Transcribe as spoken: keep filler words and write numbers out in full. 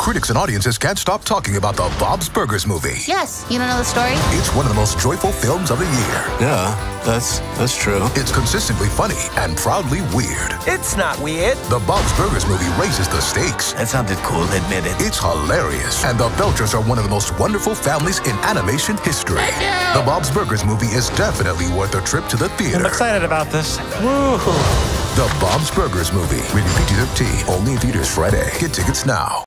Critics and audiences can't stop talking about the Bob's Burgers movie. Yes, you don't know the story? It's one of the most joyful films of the year. Yeah, that's that's true. It's consistently funny and proudly weird. It's not weird. The Bob's Burgers movie raises the stakes. That sounded cool, admit it. It's hilarious. And the Belchers are one of the most wonderful families in animation history. The Bob's Burgers movie is definitely worth a trip to the theater. I'm excited about this. Woo. The Bob's Burgers movie. Rated P G thirteen. Only in theaters Friday. Get tickets now.